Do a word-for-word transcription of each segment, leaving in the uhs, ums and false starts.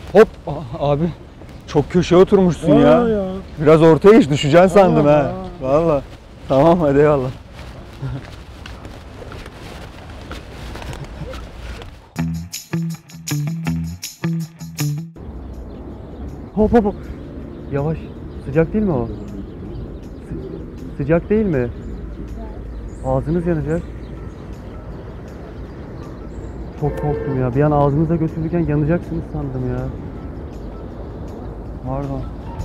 Hop abi çok köşeye oturmuşsun ya. ya. Biraz ortaya geç, düşeceksin sandım Aa, ha. aa. Vallahi. Tamam hadi eyvallah. Hop hop hop. Yavaş. Sıcak değil mi o? Sı- sıcak değil mi? Ağzınız yanacak. Çok korktum ya. Bir an ağzınıza götürürken yanacaksınız sandım ya. Pardon.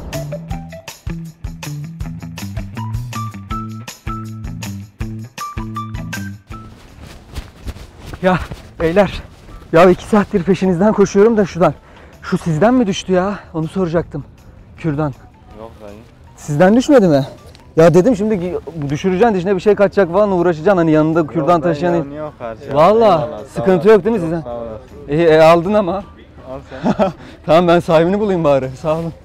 Ya beyler. Ya iki saattir peşinizden koşuyorum da şuradan. Şu sizden mi düştü ya? Onu soracaktım. Kürdan. Yok dayı. Sizden düşmedi mi? Ya dedim şimdi düşüreceksin dişine bir şey kaçacak falan uğraşacaksın hani yanında kürdan taşıyan. Yok, yok karşı. Valla sıkıntı yok değil mi sizden? Sağ olasın. İyi e, aldın ama. Al sen. Tamam ben sahibini bulayım bari. Sağ olun.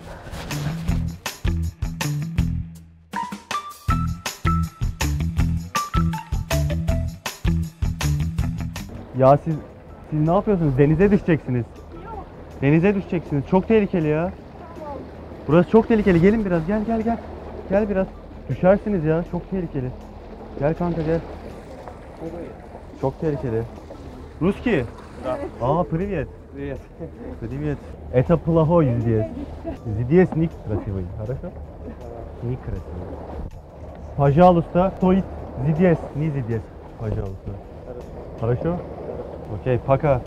Ya siz siz ne yapıyorsunuz? Denize düşeceksiniz. Denize düşeceksiniz. Çok tehlikeli ya. Burası çok tehlikeli. Gelin biraz. Gel gel gel. Gel biraz. Düşersiniz ya. Çok tehlikeli. Gel kanka gel. Çok tehlikeli. Ruski. А, привет. Привет. Привет. Это плохой здесь. Здесь ник красивый. Хорошо? Ник красивый. Пожалуйста, стоит здесь, не здесь. Пожалуйста. Хорошо? Окей, пока.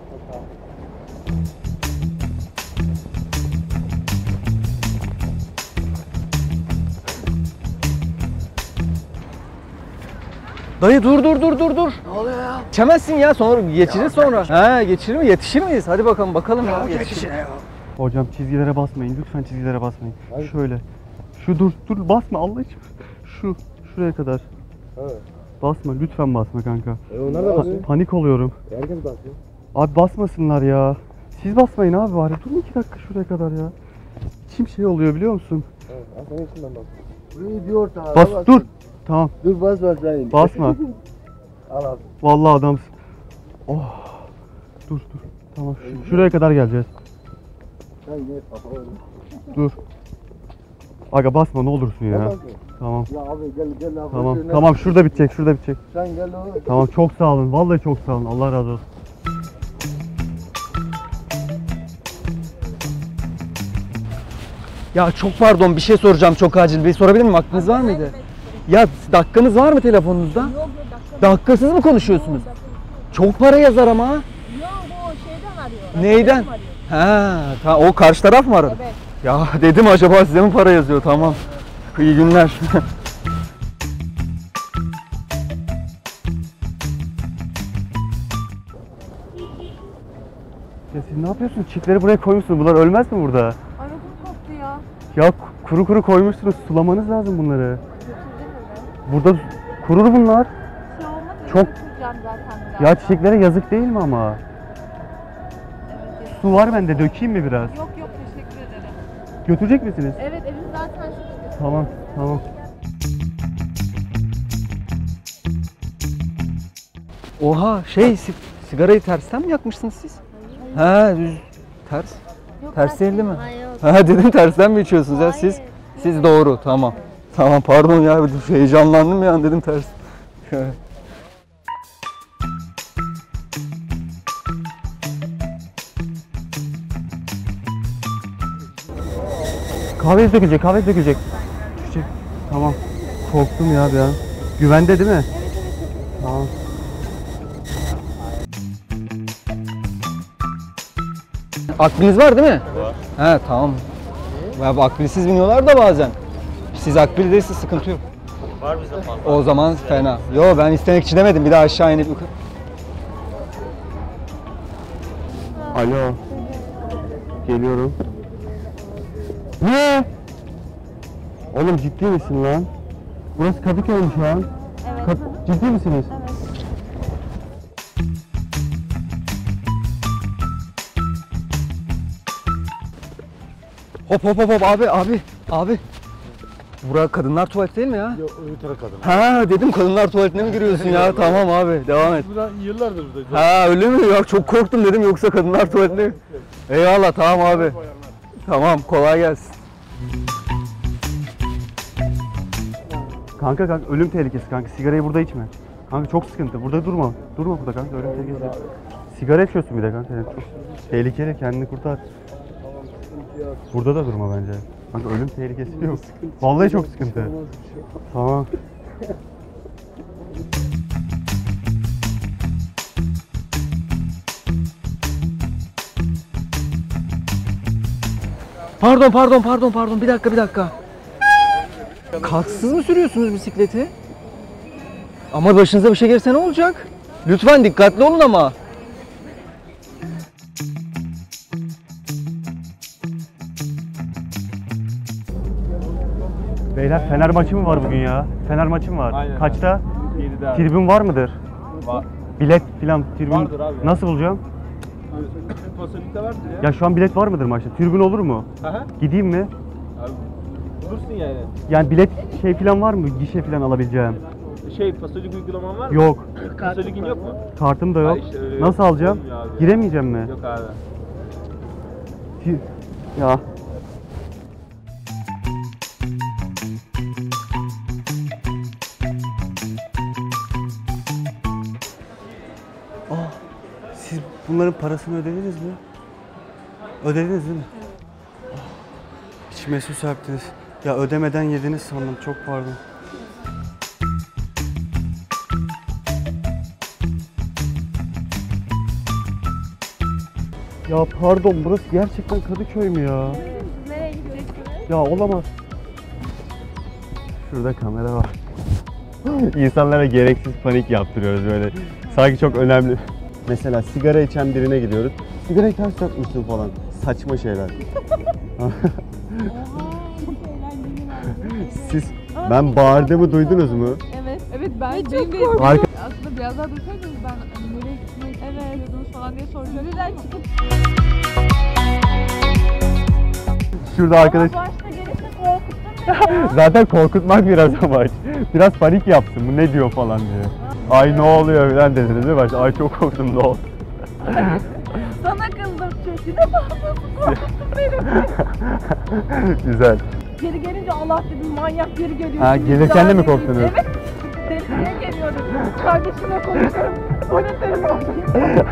Dayı dur dur dur dur dur. Ne oluyor ya? Geçemezsin ya sonra geçirir sonra. He geçirir mi? Yetişir miyiz? Hadi bakalım bakalım ya. Yetişin ya. Hocam çizgilere basmayın. Lütfen çizgilere basmayın. Hayır. Şöyle. Şu dur dur basma Allah için. Şu şuraya kadar. Evet. Basma lütfen basma kanka. E onlar da basıyor. Panik oluyorum. Herkes basıyor. Abi basmasınlar ya. Siz basmayın abi bari. Dur iki dakika şuraya kadar ya. İçim şey oluyor biliyor musun? Evet. Aslında içinden bas. Burayı bir orta. Bas dur. Tamam. Dur bas bas sen. Basma. Al abi. Vallahi adamsın. Oh. Dur dur. Tamam. Şu- şuraya kadar geleceğiz. Sen gel kafa öyle. Dur. Aga basma ne olursun ya. Gel basma. Tamam. Ya abi gel gel abi. Tamam. Önüne- Tamam şurada bitecek. Şurada bitecek. Sen gel oğlum. Tamam çok sağ olun. Vallahi çok sağ olun. Allah razı olsun. Ya çok pardon bir şey soracağım çok acil. Bir sorabilir miyim? Aklınız var mıydı? Ya dakikanız var mı telefonunuzda? Yok yok dakika. Dakikasız mı konuşuyorsunuz? Çok para yazar ama. Yok o şeyden arıyor. Neyden? Arkadaşım arıyor. Ha, ta, o karşı taraf mı aradı? Evet. Ya dedim acaba size mi para yazıyor? Tamam. İyi günler. Ya siz ne yapıyorsunuz? Çiftleri buraya koymuşsunuz. Bunlar ölmez mi burada? Ay ödüm koptu ya. Ya kuru kuru koymuşsunuz. Sulamanız lazım bunları. Götürdün mü? Burada kurur bunlar. Bir şey olmadı. Çok- Götüreceğim zaten biraz. Ya çiçeklere yazık değil mi ama? Evet, evet. Su var bende. Dökeyim mi biraz? Yok yok teşekkür ederim. Götürecek misiniz? Evet evim zaten şu. Tamam, tamam. Oha, şey si- sigarayı tersten mi yakmışsınız siz? Ha, düz ters. Yok, Ters değil mi? Hayır. Ha dedim tersten mi içiyorsunuz ya siz? Hayır. Siz doğru, tamam. Tamam pardon ya bir heyecanlandım ya dedim ters. Şöyle. Kahve dökülecek, kahve dökülecek. Düşecek. Tamam. Korktum ya bir an. Güvende değil mi? Tamam. Akbiliniz var değil mi? Var. He tamam. Ya bu akbilsiz biniyorlar da bazen. Siz akbil değilse sıkıntı yok. Var bizde fazla. O zaman fena. Yo ben istemek için demedim. Bir daha aşağı inip yukarı. Alo. Geliyorum. Ne? Oğlum ciddi misin lan? Burası Kadıköy mü şu an? Evet. Ka- ciddi misiniz? Evet. Hop hop hop hop abi abi abi. Bura kadınlar tuvaleti değil mi ya? Yok öbür taraf kadın. Ha dedim kadınlar tuvaletine mi giriyorsun ya? Tamam abi devam et. Burada yıllardır burada. Ha öyle mi? Ya çok korktum dedim yoksa kadınlar tuvaletine. Eyvallah tamam abi. Tamam kolay gelsin. Kanka kanka ölüm tehlikesi kanka. Sigarayı burada içme. Kanka çok sıkıntı. Burada durma. Durma burada kanka. Ölüm tehlikesi. Sigara içiyorsun bir de kanka. Yani çok tehlikeli. Kendini kurtar. Burada da durma bence. Kanka ölüm tehlikesi yok. Vallahi çok sıkıntı. Tamam. Pardon pardon pardon pardon bir dakika bir dakika. Kasksız mı sürüyorsunuz bisikleti? Ama başınıza bir şey gelirse ne olacak? Lütfen dikkatli olun ama. Beyler Fener maçı mı var bugün ya? Fener maçı mı var? Aynen. Kaçta? yedide abi. Tribün var mıdır? Var. Bilet filan tribün Vardır abi. nasıl bulacağım? Pasolikte vardır ya. Ya şu an bilet var mıdır maçta? Tribün olur mu? Aha. Gideyim mi? Abi bulursun yani. Yani bilet şey filan var mı? Gişe filan alabileceğim. Şey pasolik uygulaman var mı? Yok. Pasolikin yok mu? Kartım da yok. Ha işte öyle Nasıl alacağım? olmuyor abi. Giremeyeceğim mi? Yok abi. Ti- Ya. Aa, siz bunların parasını ödediniz mi? Ödediniz değil mi? Ah, İçime su serptiniz. Ya ödemeden yediniz sandım. Çok pardon. Ya pardon, burası gerçekten Kadıköy mü ya? Nereye gideceksiniz? Ya olamaz. Şurada kamera var. İnsanlara gereksiz panik yaptırıyoruz böyle. Sanki çok önemli. Mesela sigara içen birine gidiyoruz. Sigarayı ters takmışsın falan. Saçma şeyler. Siz ben bağırdığımı duydunuz mu? Evet. Evet ben benim de Arka- aslında biraz daha dursaydınız ben hani nereye gitmek istiyordunuz falan diye soracaktım. Neden çıkıp Şurada arkadaş. başta gelirse korkuttun Zaten korkutmak biraz amaç. Biraz panik yaptım. Bu ne diyor falan diye. Ay ne oluyor falan dediniz değil mi? Başta, ay çok korktum ne oldu? Sana kızdım çünkü de korkuttun beni. Güzel. Geri gelince Allah dedim manyak geri geliyor. Ha, gelirken de mi korktunuz? Evet. Deliye geliyorum. Kardeşimle konuşuyorum. Polislerim orada.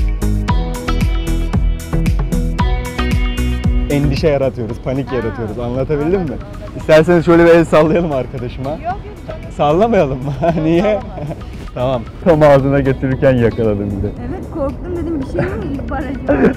Endişe yaratıyoruz, panik yaratıyoruz. Anlatabildim mi? İsterseniz şöyle bir el sallayalım arkadaşıma. Yok yok. Sallamayalım mı? Niye? Tamam. Tam ağzına götürürken yakaladım bir de. Evet korktum dedim bir şey mi ihbar ediyor?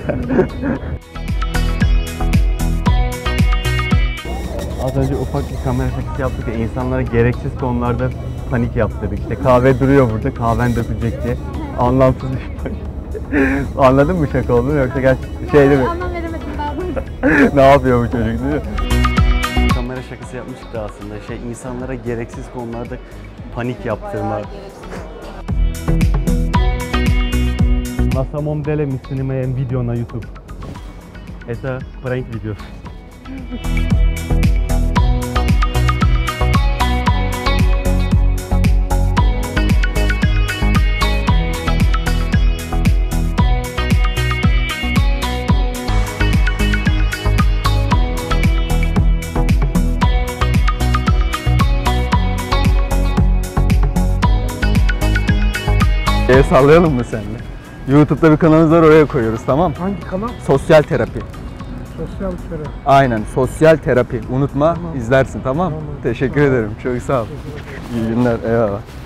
Az önce ufak bir kamera şakası yaptık ya, insanlara gereksiz konularda panik yaptırdık. İşte kahve duruyor burada, kahven dökülecek diye. Anlamsız bir panik. Anladın mı şaka olduğunu yoksa gerçekten şey değil mi? Anlam veremedim daha doğrusu. Ne yapıyor bu çocuk değil mi? Kamera şakası yapmıştık da aslında. Şey, insanlara gereksiz konularda panik yaptırma. Na samom dele mi snimajem video na YouTube. Это prank video. El sallayalım mı seninle? YouTube'da bir kanalımız var oraya koyuyoruz tamam? Hangi kanal? Sosyal terapi. Sosyal terapi. Aynen sosyal terapi. Unutma izlersin tamam? Teşekkür ederim. Çok sağ ol. İyi günler. Eyvallah.